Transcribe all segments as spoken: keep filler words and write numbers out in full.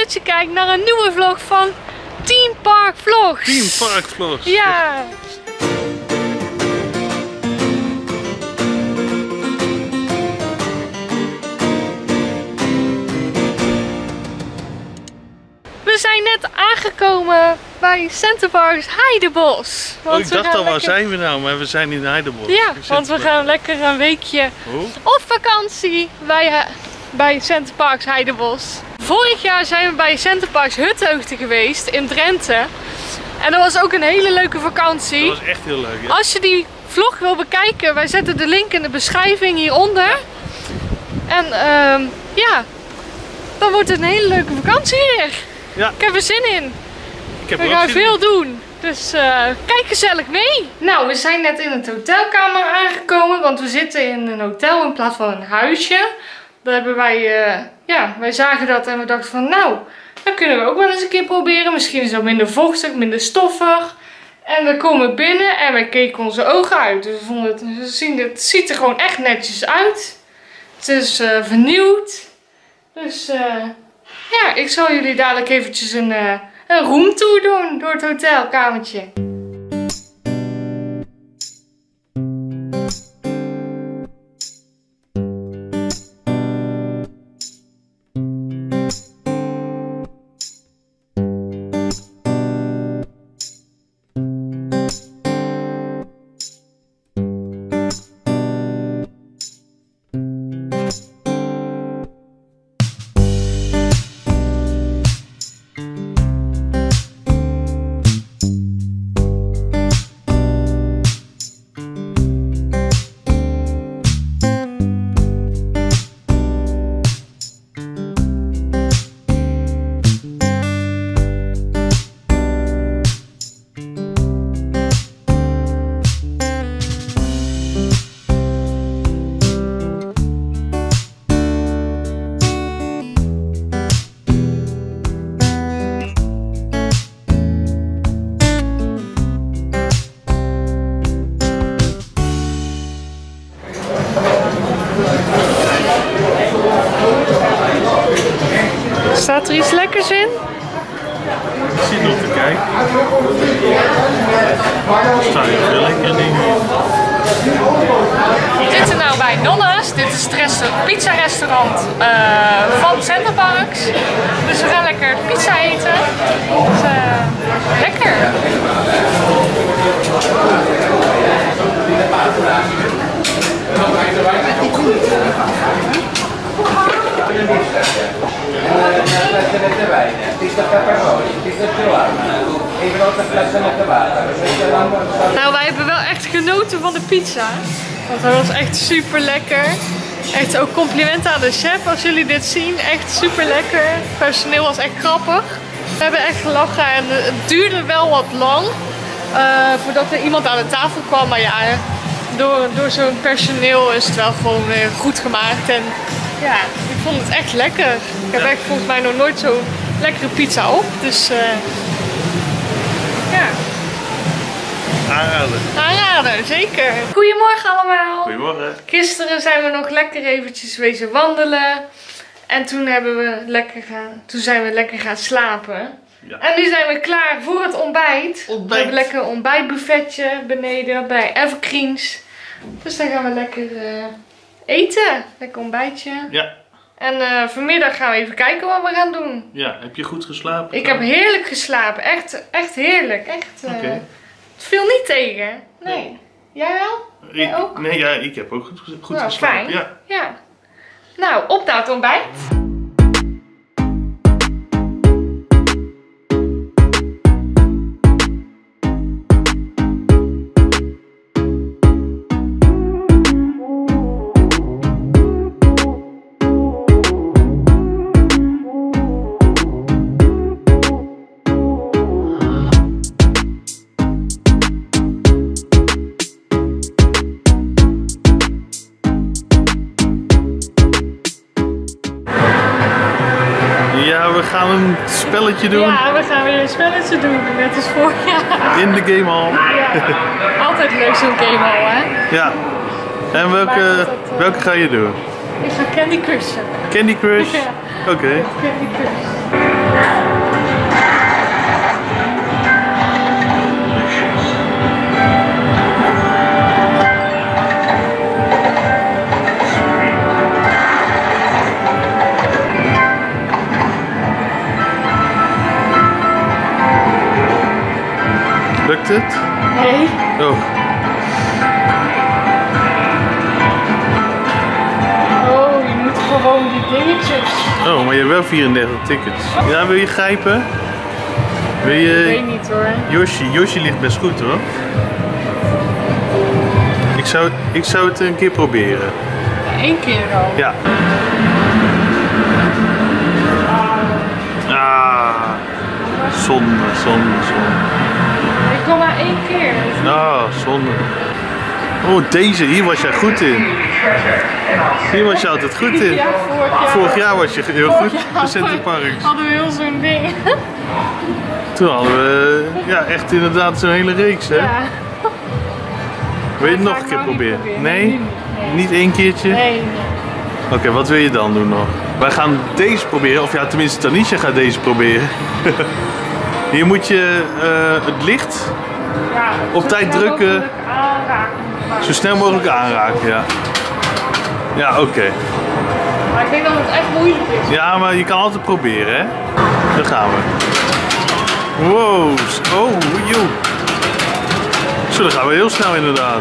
dat je kijkt naar een nieuwe vlog van Theme Park Vlogs. Theme Park Vlogs. Ja. We zijn net aangekomen bij Centerparks Heidebos. Oh, ik dacht al, lekker... waar zijn we nou? Maar we zijn in Heidebos. Ja, want we gaan lekker een weekje oh. op vakantie bij, bij Centerparks Heidebos. Vorig jaar zijn we bij Centerparks Huthoogte geweest in Drenthe. En dat was ook een hele leuke vakantie. Dat was echt heel leuk, ja. Als je die vlog wil bekijken, wij zetten de link in de beschrijving hieronder. En uh, ja, dan wordt het een hele leuke vakantie weer. Ja. Ik heb er zin in. Ik heb we gaan veel in. doen. Dus uh, kijk gezellig mee. Nou, we zijn net in het hotelkamer aangekomen. Want we zitten in een hotel in plaats van een huisje. Daar hebben wij, uh, ja, wij zagen dat en we dachten van nou, dat kunnen we ook wel eens een keer proberen. Misschien is dat minder vochtig, minder stoffig. En we komen binnen en wij keken onze ogen uit. Dus we vonden het, we zien, het ziet er gewoon echt netjes uit. Het is uh, vernieuwd. Dus uh, ja, ik zal jullie dadelijk eventjes een, uh, een roomtour doen door het hotelkamertje. Staat er iets lekkers in? Ik zit nog te kijken. Er staan heel veel lekkere dingen in. We zitten nou bij Nonna's. Dit is het restaurant, pizza restaurant uh, van Centerparks. Dus we gaan lekker pizza eten. Dus, uh, lekker! Nou, wij hebben wel echt genoten van de pizza. Want hij was echt super lekker. Echt ook complimenten aan de chef als jullie dit zien. Echt super lekker. Het personeel was echt grappig. We hebben echt gelachen en het duurde wel wat lang. Uh, voordat er iemand aan de tafel kwam. Maar ja, door, door zo'n personeel is het wel gewoon weer goed gemaakt. En ja, ik vond het echt lekker. Ik heb echt volgens mij nog nooit zo'n lekkere pizza op. Dus uh, ja. Aanraden. Aanraden, zeker. Goedemorgen allemaal. Goedemorgen. Gisteren zijn we nog lekker eventjes wezen wandelen. En toen, hebben we lekker gaan, toen zijn we lekker gaan slapen. Ja. En nu zijn we klaar voor het ontbijt. ontbijt. We hebben lekker een ontbijtbuffetje beneden bij Evergreens. Dus dan gaan we lekker uh, eten. Lekker ontbijtje. Ja. En uh, vanmiddag gaan we even kijken wat we gaan doen. Ja, heb je goed geslapen? Ik heb heerlijk geslapen. Echt, echt heerlijk. Echt, uh, okay. Het viel niet tegen. Nee. nee. Jij wel? Jij ook? Nee, ja, ik heb ook goed, goed nou, geslapen. Fijn. Ja. ja. Nou, op naar het ontbijt. We gaan een spelletje doen. Ja, we gaan weer een spelletje doen, net als vorig jaar. In de gamehall. Ja, altijd leuk zo'n gamehall, hè? Ja. En welke, dat, uh... welke ga je doen? Ik ga Candy Crushen. Candy Crush? Ja. Oké. Okay. Candy Crush. Lukt het? Nee. Oh. Oh, je moet gewoon die dingetjes. Oh, maar je hebt wel vierendertig tickets. Ja, wil je grijpen? Wil je... Ik weet niet hoor. Yoshi, Yoshi ligt best goed hoor. Ik zou, ik zou het een keer proberen. Eén keer al. Ja. Ah. Zonde, zonde, zonde. Ik kom maar één keer. Ah, zonde. Oh, deze, hier was jij goed in. Hier was je altijd goed in. Ja, vorig jaar. Vorig jaar was je heel Vorig goed jaar in Center Parks. hadden we heel zo'n ding. Toen hadden we ja, echt inderdaad zo'n hele reeks, hè? Ja. Wil je het Dat nog ga een ik keer nou niet proberen? proberen. Nee? Nee, nee. Niet één keertje? Nee, nee. Oké, okay, wat wil je dan doen nog? Wij gaan deze proberen, of ja, tenminste Tanisha gaat deze proberen. Hier moet je uh, het licht Ja, op tijd drukken. Aanraken. Zo snel mogelijk aanraken, ja. Ja, oké. Okay. Maar ik denk dat het echt moeilijk is. Ja, maar je kan altijd proberen, hè? Daar gaan we. Wow, oh, joh. Zo, dan gaan we heel snel inderdaad.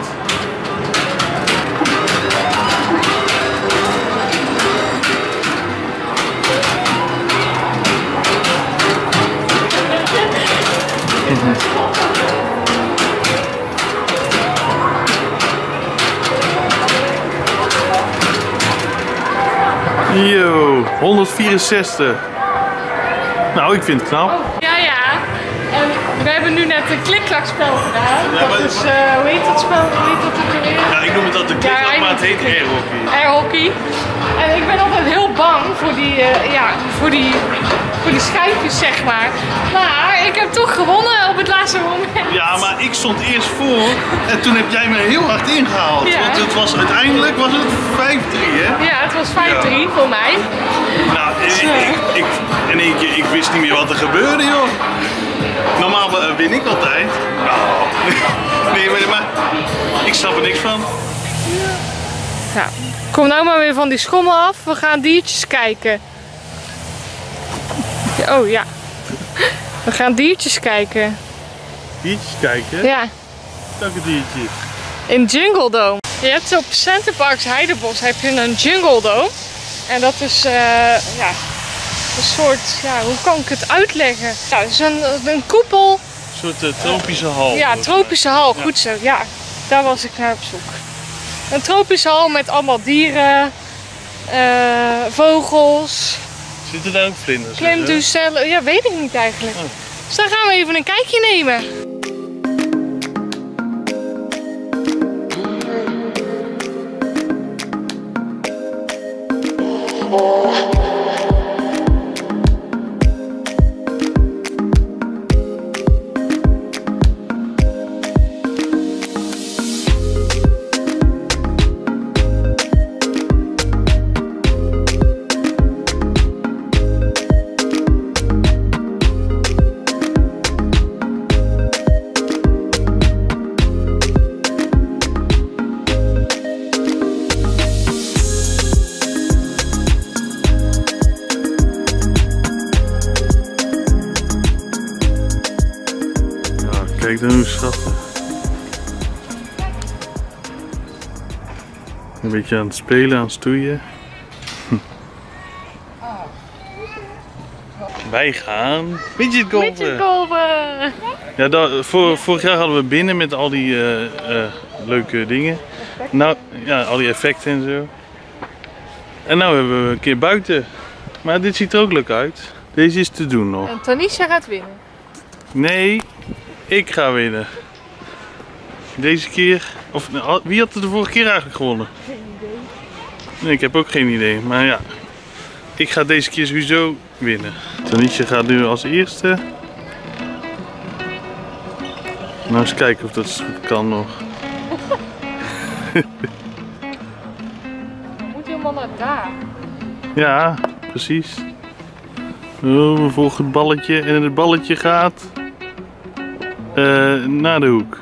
Yo, honderdvierenzestig. Nou, ik vind het knap. Oh, ja, ja. En we hebben nu net een klikklakspel gedaan. Ja, maar, dat is, uh, hoe heet dat spel? Hoe heet dat ook alweer? Ja, ik noem het altijd de klikklak, ja, maar het heet airhockey. Airhockey. En ik ben altijd heel bang voor die, uh, ja, voor die, voor die schijfjes, zeg maar. Maar ik heb toch gewonnen op het laatste moment. Ja, maar ik stond eerst voor en toen heb jij me heel hard ingehaald. Ja. Want het was uiteindelijk was het vijf drie, hè? Ja, het was vijf drie ja. Voor mij. Nou, ik, ik, ik, in één keer, ik wist niet meer wat er gebeurde, joh. Normaal win ik altijd. Nou, nee, maar, maar ik snap er niks van. Ja. Kom nou maar weer van die schommel af. We gaan diertjes kijken. Oh ja. We gaan diertjes kijken. Diertjes kijken? Ja. Welke diertjes? In Jungle Dome. Je hebt op Center Parks Heidebos heb je een Jungle Dome. En dat is uh, ja, een soort, ja, hoe kan ik het uitleggen? Ja, het is een, een koepel. Een soort uh, tropische hal. Ja, tropische hal, ja. Goed zo. Ja, daar was ik naar op zoek. Een tropische hal met allemaal dieren, uh, vogels. Zitten daar ook vlinders? Klimtoestellen, ja, weet ik niet eigenlijk. Oh. Dus daar gaan we even een kijkje nemen. Kijk dan hoe schattig. Een beetje aan het spelen, aan het stoeien. Wij gaan midgetgolfen. Midgetgolfen! Ja, dat, voor, vorig jaar hadden we binnen met al die uh, uh, leuke dingen. Nou, ja, al die effecten en zo. En nou hebben we een keer buiten. Maar dit ziet er ook leuk uit. Deze is te doen nog. En Tanisha gaat winnen. Nee, ik ga winnen. Deze keer, of wie had er de vorige keer eigenlijk gewonnen? Geen idee. Nee, ik heb ook geen idee, maar ja. Ik ga deze keer sowieso winnen. Tanisha gaat nu als eerste. Nou eens kijken of dat kan nog. We moeten helemaal naar daar. Ja, precies. Oh, we volgen het balletje en het balletje gaat uh, naar de hoek.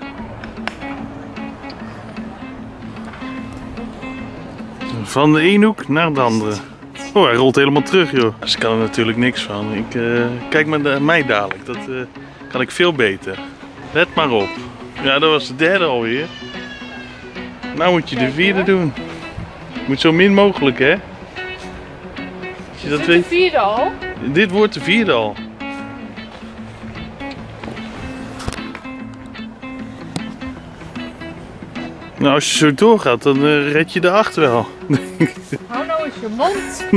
Van de ene hoek naar de andere. Oh, hij rolt helemaal terug, joh. Ze kan er natuurlijk niks van. Ik, uh, kijk maar naar mij dadelijk. Dat uh, kan ik veel beter. Let maar op. Ja, dat was de derde alweer. Nou moet je de vierde doen. Moet zo min mogelijk, hè? Als je dat weet. De vierde al? Dit wordt de vierde al. Nou, als je zo doorgaat, dan uh, red je de acht wel. Hou nou eens je mond.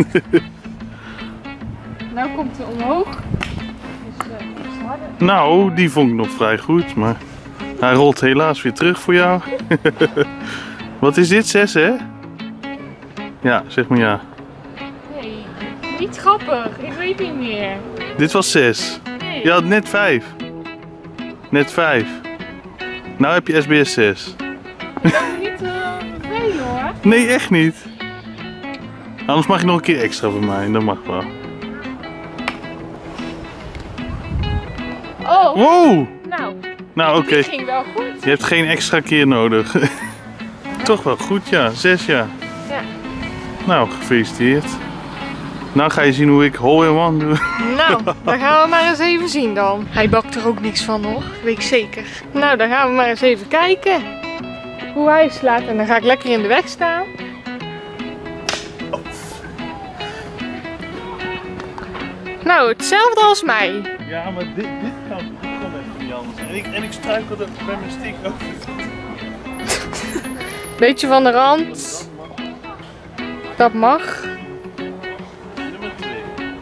Nou komt hij omhoog. Dus, uh, iets harder. Nou, die vond ik nog vrij goed, maar hij rolt helaas weer terug voor jou. Wat is dit, zes, hè? Ja, zeg maar ja. Nee, niet grappig. Ik weet niet meer. Dit was zes. Nee. Je had net vijf. Net vijf. Nou heb je S B S zes. Dat is niet uh, vervelend, hoor. Nee, echt niet. Anders mag je nog een keer extra bij mij. Dat mag wel. Oh. Wow! Nou, Nou, oké. die ging wel goed. Je hebt geen extra keer nodig. Toch wel goed, ja. Zes, ja. Ja. Nou, gefeliciteerd. Nou ga je zien hoe ik hole in one doe. Nou, dan gaan we maar eens even zien dan. Hij bakt er ook niks van, hoor. Weet ik zeker. Nou, dan gaan we maar eens even kijken hoe hij slaat. En dan ga ik lekker in de weg staan. Nou, hetzelfde als mij. Ja, maar dit, dit kan, dit kan echt niet anders. En ik, en ik struikelde bij mijn stick over. Beetje van de rand. Dat mag. Nummer twee.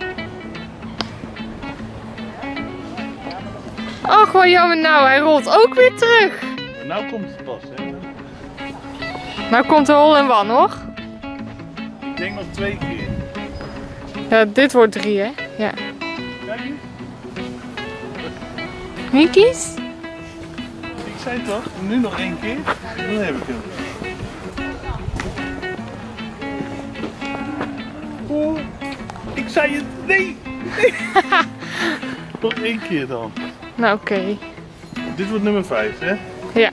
Och, wat jammer. Nou, hij rolt ook weer terug. Nou komt het pas, hè. Nou komt de hole in one, hoor. Ik denk nog twee keer. Ja, dit wordt drie, hè? Ja. Kijk eens. Winkies? Ik zei toch, nu nog één keer. Dan heb ik hem. Oeh, ik zei het. Nee! Nee. Nog één keer dan. Nou, oké. Okay. Dit wordt nummer vijf, hè? Ja.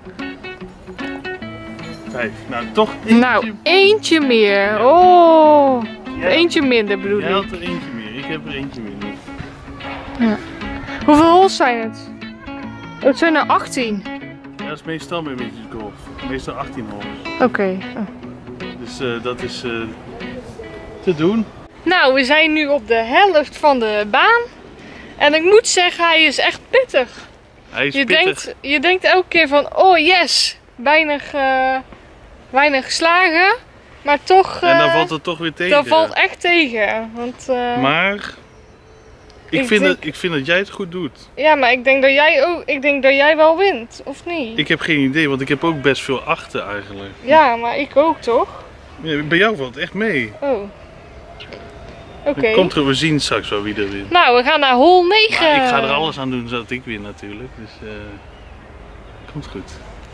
Vijf. Nou, toch eentje. Nou, eentje meer. Oh. Jij, eentje minder bedoel ik. Jij had er eentje meer. Ik heb er eentje minder. Ja. Hoeveel holes zijn het? Oh, het zijn er achttien. Ja, dat is meestal bij midget golf. Meestal achttien holes. Oké. Okay. Oh. Dus uh, dat is uh, te doen. Nou, we zijn nu op de helft van de baan. En ik moet zeggen, hij is echt pittig. Hij is je, pittig. denkt, je denkt elke keer van, oh yes, weinig, uh, weinig geslagen. Maar toch... Uh, en dan valt het toch weer tegen. Dat valt echt tegen. Want, uh, maar ik, ik vind denk, dat, ik vind dat jij het goed doet. Ja, maar ik denk dat jij ook, ik denk dat jij wel wint, of niet? Ik heb geen idee, want ik heb ook best veel achter eigenlijk. Ja, maar ik ook toch? Ja, bij jou valt het echt mee. Oh. Oké. Okay. Komt er, we zien straks wel wie er wint. Nou, we gaan naar hole negen. Maar ik ga er alles aan doen zodat ik win natuurlijk. Dus uh, komt goed.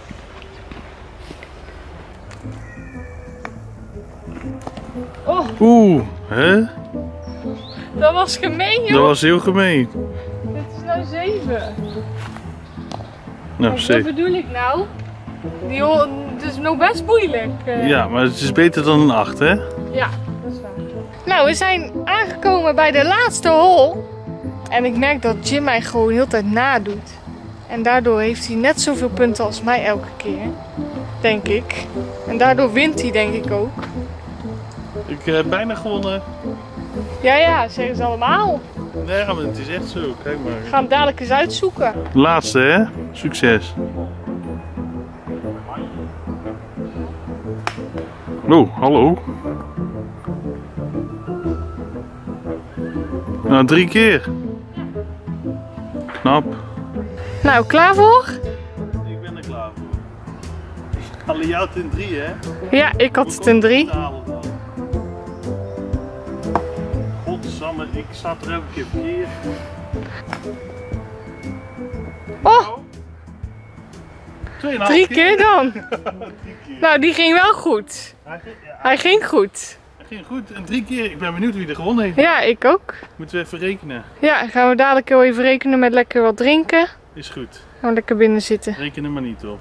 Oh. Oeh, hè? Dat was gemeen, joh. Dat was heel gemeen. Dit is nou zeven. Nou, Wat zeven. bedoel ik nou? Die hole, het is nog best moeilijk. Uh. Ja, maar het is beter dan een acht, hè? Ja, dat is waar. Nou, we zijn aangekomen bij de laatste hole. En ik merk dat Jim mij gewoon heel de tijd nadoet. En daardoor heeft hij net zoveel punten als mij elke keer. Denk ik. En daardoor wint hij denk ik ook. Ik heb uh, bijna gewonnen. Ja, ja, zeggen ze allemaal. Nee, maar het is echt zo. Kijk maar. We gaan hem dadelijk eens uitzoeken. Laatste, hè? Succes. Oh, hallo. Nou, drie keer. Knap. Nou, klaar voor? Ik ben er klaar voor. Alle jou in drie, hè? Ja, ik had het in drie. Godsamme, ik zat er elke keer verkeerd. Oh! Drie keer dan. Drie keer. Nou, die ging wel goed. Hij ging, ja, Hij ging goed. Ging goed. En drie keer. Ik ben benieuwd wie er gewonnen heeft. Ja, ik ook. Moeten we even rekenen. Ja, gaan we dadelijk heel even rekenen met lekker wat drinken. Is goed. Gaan we lekker binnen zitten. Reken er maar niet op.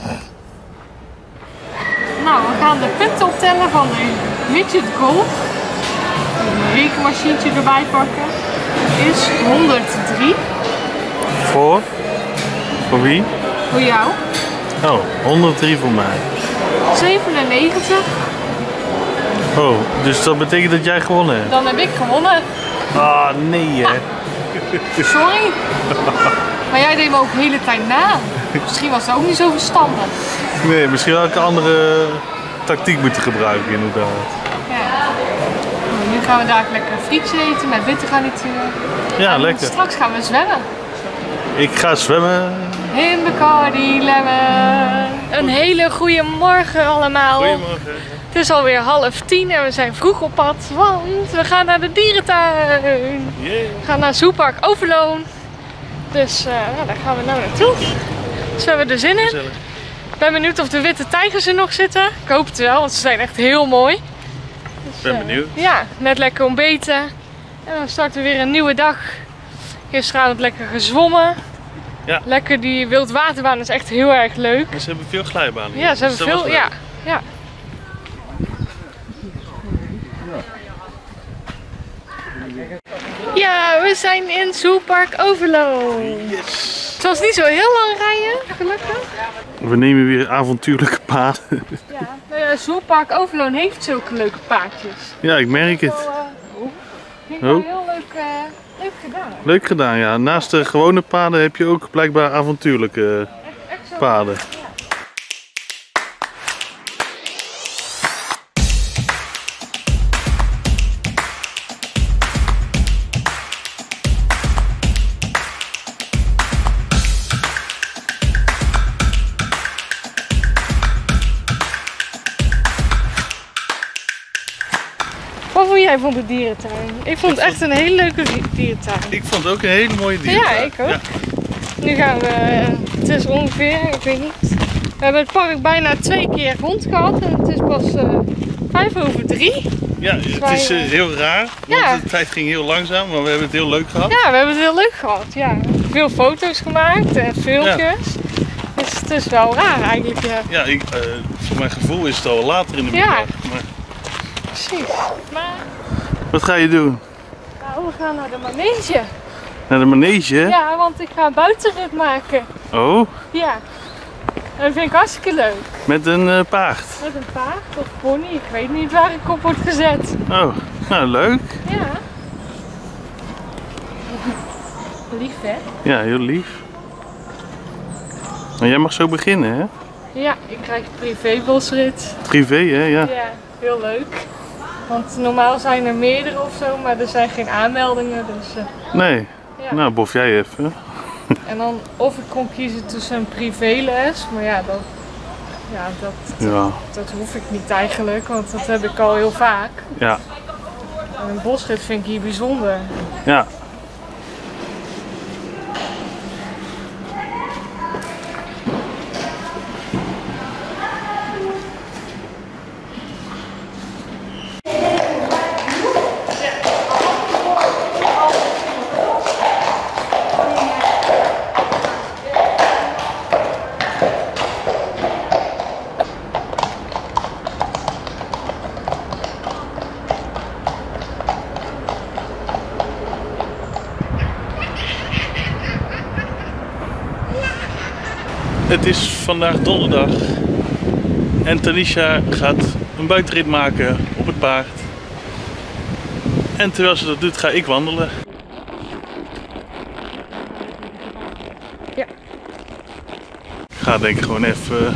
Nou, we gaan de punten optellen van de midget golf. Een rekenmachientje erbij pakken. Is honderddrie. Voor? Voor wie? Voor jou. Oh, honderddrie voor mij. zevenennegentig. Oh, dus dat betekent dat jij gewonnen hebt? Dan heb ik gewonnen. Ah, nee hè. Sorry. Maar jij deed me ook de hele tijd na. Misschien was het ook niet zo verstandig. Nee, misschien had ik een andere tactiek moeten gebruiken inderdaad. Ja. Nu gaan we daar lekker frietje eten met bittergarnituur. Ja, en lekker. Straks gaan we zwemmen. Ik ga zwemmen. In Bacardi Lemon. Een hele goede morgen allemaal. Goedemorgen. Het is alweer half tien en we zijn vroeg op pad, want we gaan naar de dierentuin. Yeah. We gaan naar Zoopark Overloon. Dus uh, nou, daar gaan we nou naartoe. Dus we hebben er zin in. Gezellig. Ik ben benieuwd of de witte tijgers er nog zitten. Ik hoop het wel, want ze zijn echt heel mooi. Dus, ben uh, benieuwd. Ja, net lekker ontbeten. En dan starten we weer een nieuwe dag. Gisteravond lekker gezwommen. Ja. Lekker, die wildwaterbaan is echt heel erg leuk. En ze hebben veel glijbanen hier. Ja, ze hebben Dus dat was veel. leuk. Ja, ja. Ja, we zijn in Zoopark Overloon. Yes. Het was niet zo heel lang rijden, gelukkig. We nemen weer avontuurlijke paden. Ja, nou ja, Zoopark Overloon heeft zulke leuke paadjes. Ja, ik merk het. Wel, uh, vind ik wel Oh. heel leuk, uh, leuk gedaan. Leuk gedaan, ja. Naast de gewone paden heb je ook blijkbaar avontuurlijke Echt, echt zo. paden. Wat vond jij van de dierentuin? Ik vond het echt een hele leuke dierentuin. Ik vond het ook een hele mooie dierentuin. Ja, ik ook. Nu gaan we, het is ongeveer, ik weet niet. We hebben het park bijna twee keer rond gehad en het is pas uh, vijf over drie. Ja, het is uh, heel raar, want Ja. de tijd ging heel langzaam, maar we hebben het heel leuk gehad. Ja, we hebben het heel leuk gehad. Ja. Veel foto's gemaakt en filmpjes. Dus het is wel raar eigenlijk, ja. Ja, ik, uh, voor mijn gevoel is het al later in de middag. Ja. Maar Precies. Maar wat ga je doen? nou, we gaan naar de manege. Naar de manege? Ja, want ik ga een buitenrit maken. Oh, Ja. En dat vind ik hartstikke leuk. met een uh, paard. Met een paard of pony, ik weet niet waar ik op word gezet. Oh, nou leuk. Ja. Lief hè? Ja, heel lief. Maar jij mag zo beginnen, hè? Ja, ik krijg een privébosrit. Privé, hè? Ja. Ja, heel leuk. Want normaal zijn er meerdere of zo, maar er zijn geen aanmeldingen. Dus, uh, Nee. ja. Nou, bof jij even. En dan of ik kon kiezen tussen een privéles, maar ja, dat, ja dat, Ja. dat hoef ik niet eigenlijk, want dat heb ik al heel vaak. Ja. En een bosrit vind ik hier bijzonder. Ja. Het is vandaag donderdag en Tanisha gaat een buitenrit maken op het paard. En terwijl ze dat doet, ga ik wandelen. Ja. Ik ga denk ik gewoon even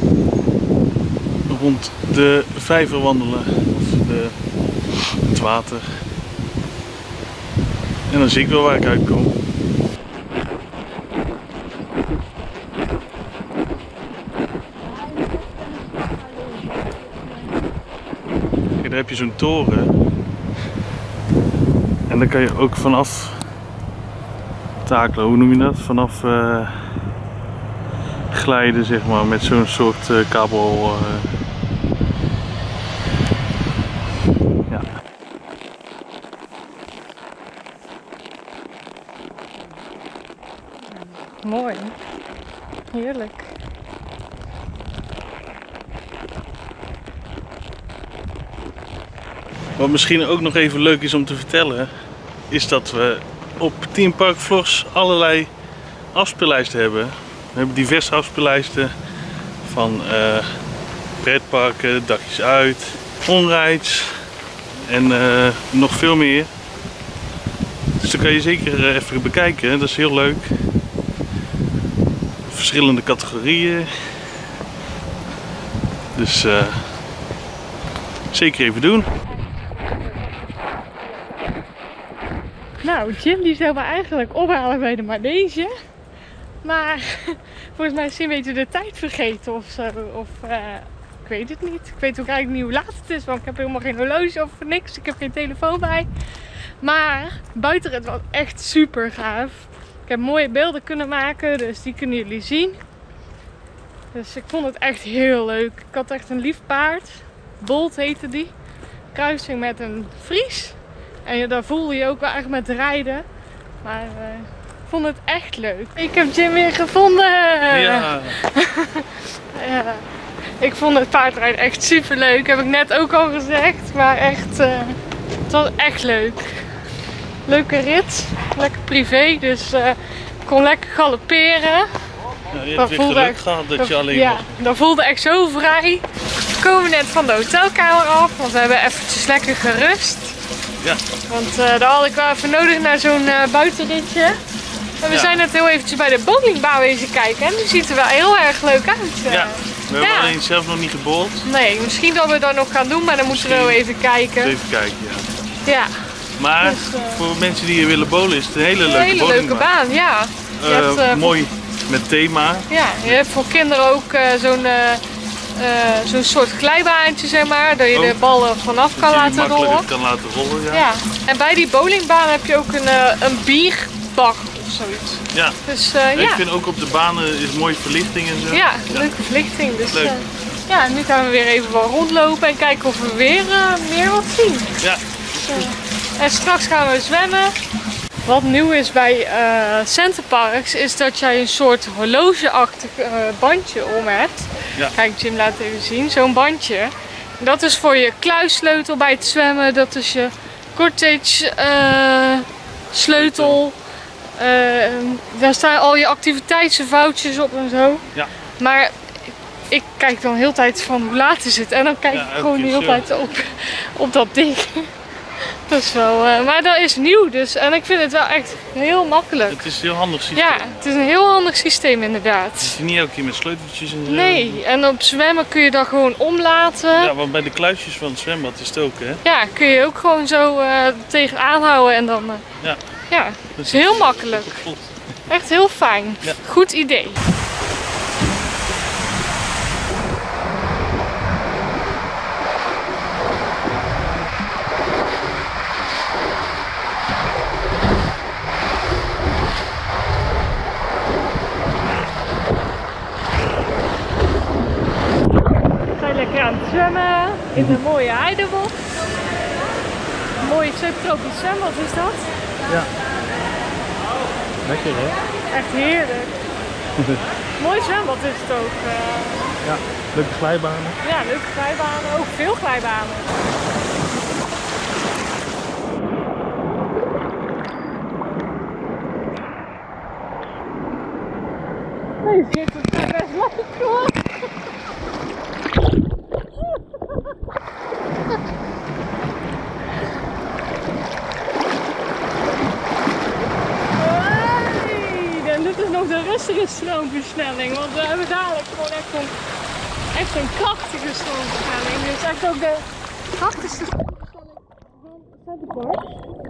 rond de vijver wandelen, of de, het water. En dan zie ik wel waar ik uitkom. Daar heb je zo'n toren en dan kan je ook vanaf takelen, hoe noem je dat? Vanaf uh, glijden zeg maar, met zo'n soort uh, kabel. Uh. Mooi. Heerlijk. Wat misschien ook nog even leuk is om te vertellen, is dat we op Theme Park Vlogs allerlei afspeellijsten hebben. We hebben diverse afspeellijsten van uh, pretparken, dagjes uit, onrides en uh, nog veel meer. Dus dat kan je zeker even bekijken, dat is heel leuk. Verschillende categorieën. Dus uh, zeker even doen. Nou, Jim die zou me eigenlijk ophalen bij de manege. Maar volgens mij is hij een beetje de tijd vergeten of zo. Of uh, ik weet het niet. Ik weet ook eigenlijk niet hoe laat het is, want ik heb helemaal geen horloge of niks. Ik heb geen telefoon bij. Maar buitenrit was echt super gaaf. Ik heb mooie beelden kunnen maken, dus die kunnen jullie zien. Dus ik vond het echt heel leuk. Ik had echt een lief paard. Bolt heette die. Kruising met een Fries. En daar voelde je ook wel echt met rijden. Maar uh, ik vond het echt leuk. Ik heb Jim weer gevonden. Ja. Ja. Ik vond het paardrijden echt super leuk. Heb ik net ook al gezegd. Maar echt, uh, het was echt leuk. Leuke rit. Lekker privé. Dus uh, ik kon lekker galopperen. Ja, je hebt weer geluk echt, gehad dat, dat je alleen ja, was. dat voelde echt zo vrij. We komen net van de hotelkamer af. Want we hebben eventjes lekker gerust. Ja. Want uh, daar had ik wel even nodig naar zo'n uh, buitenritje. En we ja. zijn net heel eventjes bij de bowlingbaan wezen kijken. En die ziet er wel heel erg leuk uit. Uh. Ja, we hebben ja. alleen zelf nog niet gebold. Nee, misschien dat we dat nog gaan doen, maar dan moeten misschien we wel even kijken. Even kijken, ja. Ja. Maar dus, uh, voor mensen die hier willen bowlen is het een hele leuke bowlingbaan. Een hele leuke baan, ja. Uh, hebt, uh, mooi met thema. Ja, je hebt voor kinderen ook uh, zo'n uh, uh, zo'n soort glijbaantje, zeg maar. Dat je oh, de ballen vanaf kan laten rollen. kan laten rollen, ja. ja. En bij die bowlingbaan heb je ook een, uh, een bierbak of zoiets. Ja. Dus, uh, ik ja. vind ook op de banen is mooie verlichting en zo. Ja, ja. leuke verlichting. Dus, Leuk. Uh, ja, nu gaan we weer even wel rondlopen en kijken of we weer uh, meer wat zien. Ja. Dus, uh, en straks gaan we zwemmen. Wat nieuw is bij uh, Centerparks is dat jij een soort horlogeachtig uh, bandje om hebt. Ja. Kijk, Jim laat even zien. Zo'n bandje. Dat is voor je kluissleutel bij het zwemmen. Dat is je cottage uh, sleutel. Uh, daar staan al je activiteitsfoutjes op en zo. Ja. Maar ik kijk dan heel de tijd van hoe laat is het. En dan kijk ja, ik gewoon de hele tijd op, op dat ding. Dat is wel, uh, maar dat is nieuw dus en ik vind het wel echt heel makkelijk. Het is een heel handig systeem. Ja, het is een heel handig systeem inderdaad. Het is niet elke keer met sleuteltjes en zo. Nee, en op zwemmen kun je dat gewoon omlaten. Ja, want bij de kluisjes van het zwembad is het ook, hè? Ja, kun je ook gewoon zo uh, tegenaan houden en dan... Uh, ja. Ja, het is heel makkelijk. Echt heel fijn. Ja. Goed idee. Lekker aan het zwemmen in de mooie heidebos. Een mooie subtropisch zwembad is dat. Ja. Lekker hè? Echt heerlijk. Mooi zwembad is het ook. Uh... Ja, leuke glijbanen. Ja, leuke glijbanen. Ook veel glijbanen. Nee, je zit er best leuk hoor. De rustige stroomversnelling, want we hebben dadelijk gewoon echt een, echt een krachtige stroomversnelling. Dit is echt ook de krachtigste stroomversnelling van Centerparks.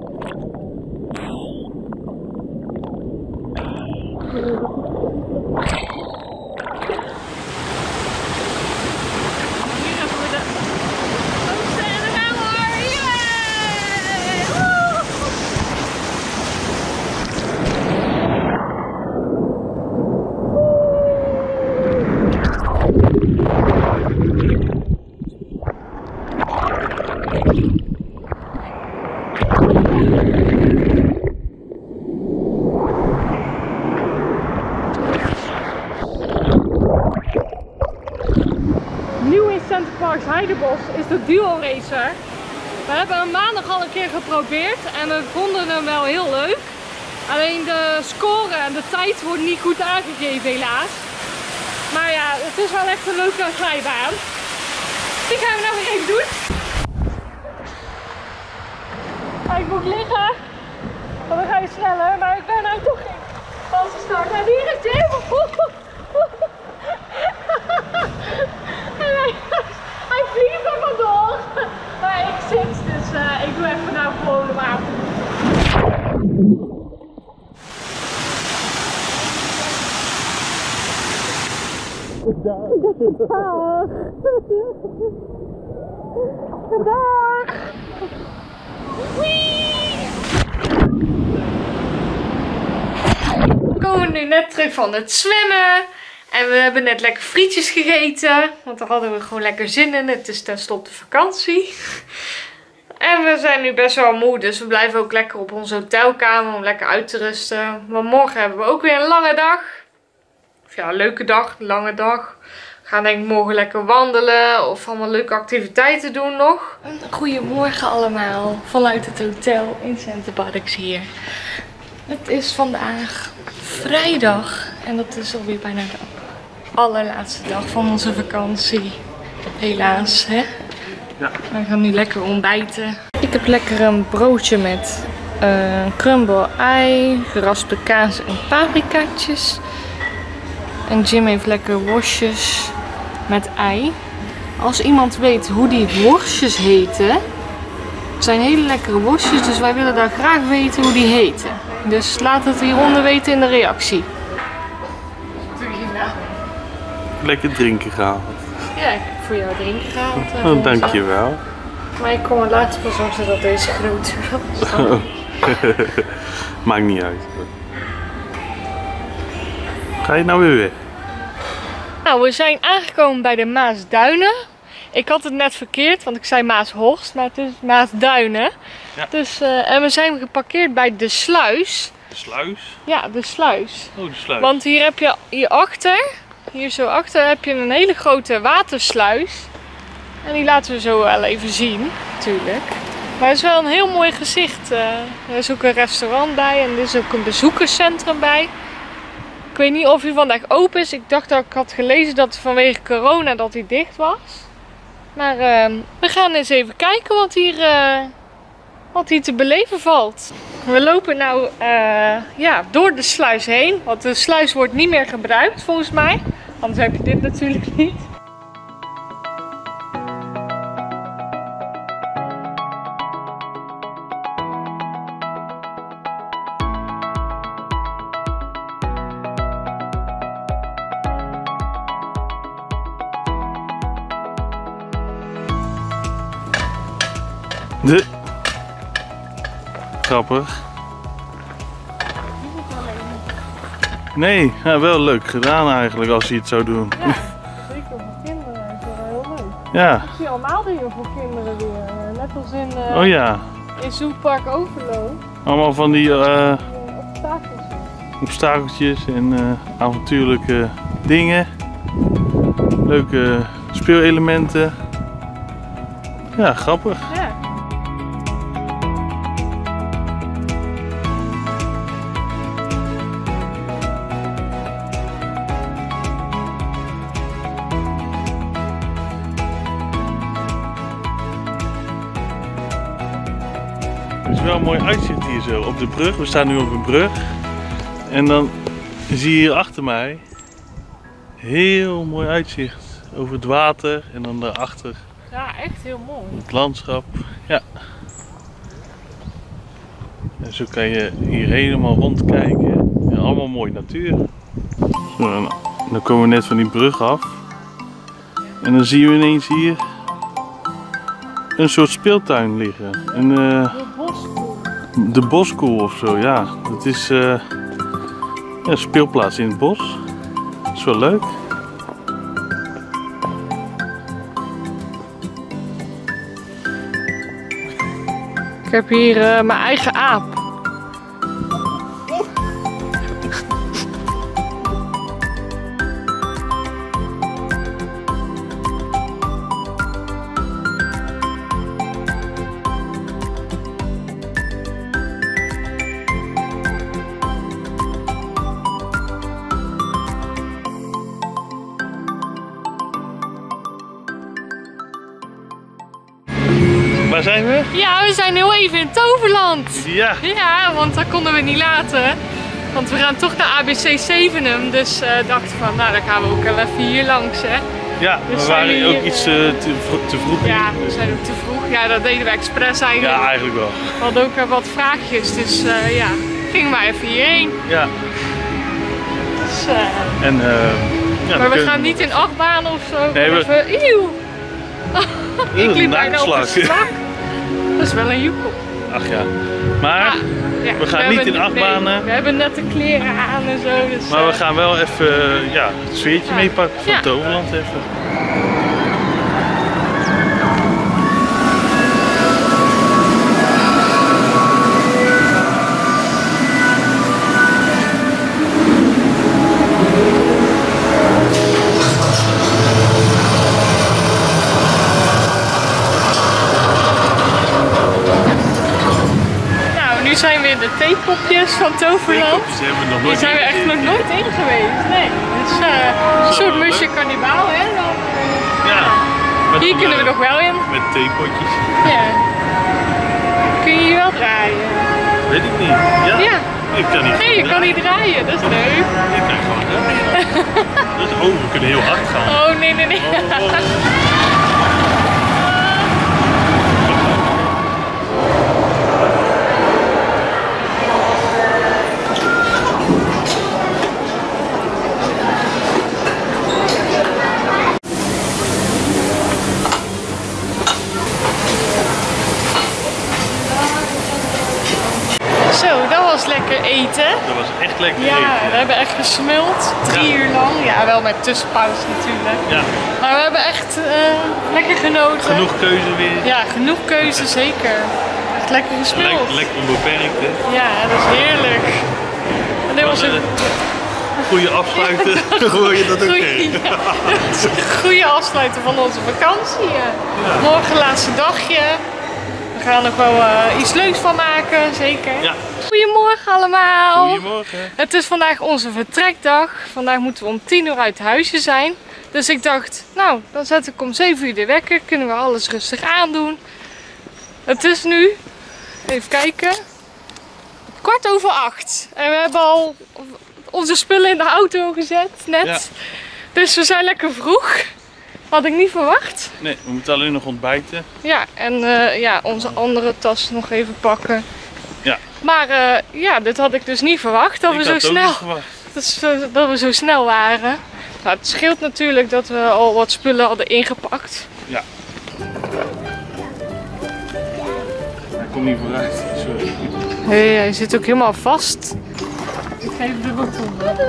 Hier hebben we de hoogste en de wel hoor! Yay! Woe! Weidenbos is de Duo Racer. We hebben hem maandag al een keer geprobeerd en we vonden hem wel heel leuk. Alleen de score en de tijd wordt niet goed aangegeven helaas. Maar ja, het is wel echt een leuke glijbaan. Die gaan we nou weer even doen. Ik moet liggen, want dan ga je sneller, maar ik ben nou toch geen valse start. En hier is Jim! hij, hij vliegt er vandoor. Maar ik zit, dus uh, ik doe even nou gewoon de water. Dag! Dag! We komen nu net terug van het zwemmen. En we hebben net lekker frietjes gegeten. Want daar hadden we gewoon lekker zin in. Het is tenslotte vakantie. En we zijn nu best wel moe. Dus we blijven ook lekker op onze hotelkamer om lekker uit te rusten. Maar morgen hebben we ook weer een lange dag. Of ja, een leuke dag. Een lange dag. We gaan denk ik morgen lekker wandelen. Of allemaal leuke activiteiten doen nog. Goedemorgen allemaal. Vanuit het hotel in Center Parcs hier. Het is vandaag vrijdag. En dat is alweer bijna de allerlaatste dag van onze vakantie. Helaas, hè? Ja. We gaan nu lekker ontbijten. Ik heb lekker een broodje met uh, crumble ei, geraspte kaas en paprikaatjes. En Jim heeft lekker worstjes met ei. Als iemand weet hoe die worstjes heten. Het zijn hele lekkere worstjes, dus wij willen daar graag weten hoe die heten. Dus laat het hieronder weten in de reactie. Lekker drinken gehaald. Ja, ik heb voor jou drinken gehaald. Oh, dankjewel. Maar ik kom er later pas achter dat deze groot was. Maakt niet uit. Ga je nou weer weg? Nou, we zijn aangekomen bij de Maasduinen. Ik had het net verkeerd, want ik zei Maashorst, maar het is Maasduinen. Ja. Dus, uh, en we zijn geparkeerd bij de sluis. De sluis? Ja, de sluis. Oh, de sluis. Want hier heb je hierachter, hier zo achter, heb je een hele grote watersluis. En die laten we zo wel even zien, natuurlijk. Maar het is wel een heel mooi gezicht. Uh, er is ook een restaurant bij en er is ook een bezoekerscentrum bij. Ik weet niet of hij vandaag open is. Ik dacht dat ik had gelezen dat vanwege corona dat hij dicht was. Maar uh, we gaan eens even kijken wat hier, uh, wat hier te beleven valt. We lopen nou uh, ja, door de sluis heen. Want de sluis wordt niet meer gebruikt volgens mij. Anders heb je dit natuurlijk niet. De. Grappig. Nee, ja, wel leuk gedaan eigenlijk als je het zou doen. Ja, zeker voor kinderen is dat wel heel leuk. Ja. Ik zie allemaal dingen voor kinderen weer. Net als in, uh, Oh ja. in Zoepark Overlo. Allemaal van die uh, Obstakeltjes. obstakeltjes en uh, avontuurlijke dingen. Leuke speelelementen. Ja, grappig. Ja. Het is wel een mooi uitzicht hier zo op de brug. We staan nu op een brug. En dan zie je hier achter mij heel mooi uitzicht over het water en dan daarachter Ja, echt heel mooi. het landschap. Ja. En zo kan je hier helemaal rondkijken. Ja, allemaal mooi natuur. Zo, dan, dan komen we net van die brug af. En dan zien we ineens hier een soort speeltuin liggen. Een, uh, De boskoe. de boskoe of zo, ja. Het is uh, ja, een speelplaats in het bos. Dat is wel leuk. Ik heb hier uh, mijn eigen aap. zijn we? Ja, we zijn heel even in Toverland. Ja. Ja, want dat konden we niet laten. Want we gaan toch naar A B C Zevenum. Dus uh, dachten van, nou dan gaan we ook wel even hier langs, hè. Ja, dus we waren hier, ook iets uh, te, te vroeg. Ja, we zijn ook te vroeg. Ja, dat deden we expres eigenlijk. Ja, eigenlijk wel. We hadden ook uh, wat vraagjes, dus uh, ja, gingen maar even hierheen. Ja. Dus, uh, en, uh, ja, maar we kunnen... gaan niet in achtbaan of zo. Nee, we... Even... Eeuw! Ik liep bijna op een slak. Dat is wel een joekel. Ach ja. Maar ah, ja, we gaan we niet in achtbanen. Nee, we hebben net de kleren aan en zo. Dus, maar we uh... gaan wel even uh, ja, het sfeertje ja. meepakken van ja. Toverland even. Nu zijn we in de theepopjes van Toverland. Theepopjes hebben we nog nooit. Die zijn we echt nog nooit in geweest. Nee, het is uh, een soort musje kannibaal, hè? Dan, uh, ja. Hier een, kunnen we uh, nog wel in. Met theepotjes. Ja. Kun je hier wel draaien? Weet ik niet. Ja? Ja. Ik kan niet. Nee, je kan niet draaien, dat is leuk. Ik kan gewoon draaien. Dat is, oh, we kunnen heel hard gaan. Oh, nee, nee, nee. Oh, oh. Zo, dat was lekker eten. Dat was echt lekker ja, eten. Ja, we hebben echt gesmuld. Drie ja. uur lang. Ja, wel met tussenpauze natuurlijk. Ja. Maar we hebben echt uh, lekker genoten. Genoeg keuze weer. Ja, genoeg keuze, zeker. Echt lekker gesmuld. Lekker, lekker onbeperkt, hè? Ja, dat is heerlijk. En dit was een... Goeie afsluiten. Hoor je dat ook Goeie, ja. Goeie afsluiten van onze vakantie. Ja. Ja. Morgen laatste dagje. We gaan er wel uh, iets leuks van maken, zeker. Ja. Goedemorgen allemaal. Goedemorgen. Het is vandaag onze vertrekdag. Vandaag moeten we om tien uur uit huisje zijn. Dus ik dacht, nou, dan zet ik om zeven uur de wekker. Kunnen we alles rustig aandoen. Het is nu, even kijken, kwart over acht. En we hebben al onze spullen in de auto gezet, net. Ja. Dus we zijn lekker vroeg. Had ik niet verwacht. Nee, we moeten alleen nog ontbijten. Ja, en uh, ja, onze andere tas nog even pakken. Ja. Maar uh, ja, dit had ik dus niet verwacht. Dat ik we zo snel, dat, dat we zo snel waren. Nou, het scheelt natuurlijk dat we al wat spullen hadden ingepakt. Ja. Hij komt niet vooruit, sorry. Hé, hey, hij zit ook helemaal vast. Ik geef de route.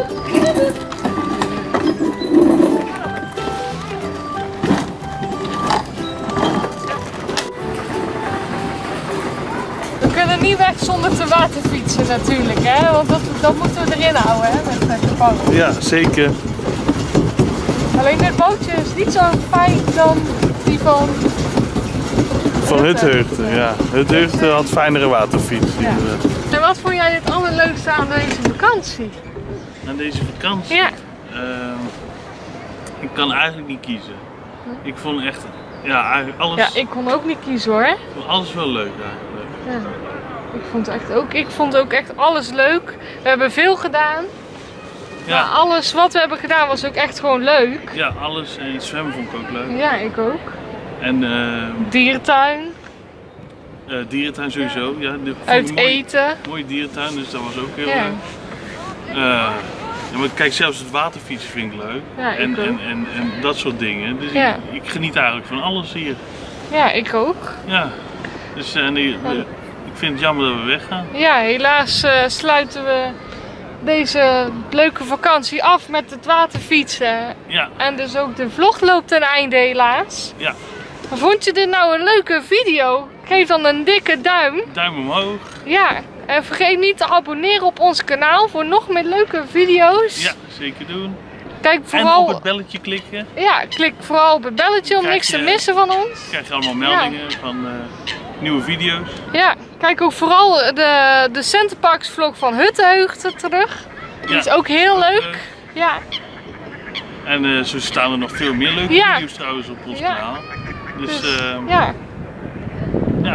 We kunnen niet weg zonder te waterfietsen natuurlijk, hè? Want dat, dat moeten we erin houden, hè? Met, met de boot. Ja, zeker. Alleen dit bootje is niet zo fijn dan die van... Van Hutteugde, ja. Hutteugde had fijnere waterfiets. Ja. En wat vond jij het allerleukste aan deze vakantie? Aan deze vakantie? Ja. Uh, ik kan eigenlijk niet kiezen. Ik vond echt, ja, eigenlijk alles... Ja, ik kon ook niet kiezen hoor. Ik vond alles wel leuk eigenlijk. Ja. Ik vond echt ook, ik vond ook echt alles leuk. We hebben veel gedaan. Ja. Maar alles wat we hebben gedaan was ook echt gewoon leuk. Ja, alles. En zwemmen vond ik ook leuk. Ja, ik ook. En uh, dierentuin. Uh, dierentuin sowieso. Ja, de, uit mooi, eten. Mooie dierentuin, dus dat was ook heel ja. leuk. Uh, ja, maar kijk, zelfs het waterfietsen vind ik leuk. Ja, ik en, ook. En, en, en dat soort dingen. Dus ja. ik, ik geniet eigenlijk van alles hier. Ja, ik ook. Ja, dus uh, die, de, ik vind het jammer dat we weggaan. Ja, helaas uh, sluiten we deze leuke vakantie af met het waterfietsen. Ja. En dus ook de vlog loopt ten einde helaas. Ja. Vond je dit nou een leuke video? Geef dan een dikke duim. Duim omhoog. Ja, en vergeet niet te abonneren op ons kanaal voor nog meer leuke video's. Ja, zeker doen. Kijk vooral... En op het belletje klikken. Ja, klik vooral op het belletje om krijg niks je, te missen van ons. Krijg je allemaal meldingen ja. van uh, nieuwe video's. Ja, kijk ook vooral de, de Centerparks vlog van Hutteugde terug. Die ja, is ook heel ook leuk. leuk. Ja. En uh, zo staan er nog veel meer leuke ja. video's trouwens op ons ja. kanaal. Dus, dus uh, ja. ja,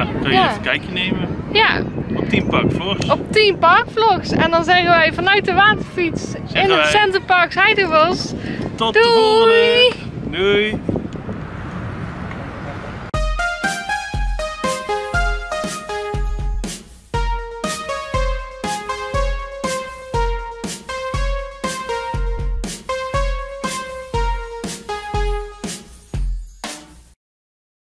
Ja, kun je Ja. even een kijkje nemen Ja, op tien Parkvlogs. op tien parkvlogs. En dan zeggen wij vanuit de waterfiets in Zeggen het wij- Centerparks Heidebos. Tot Doei! de volgende! Doei!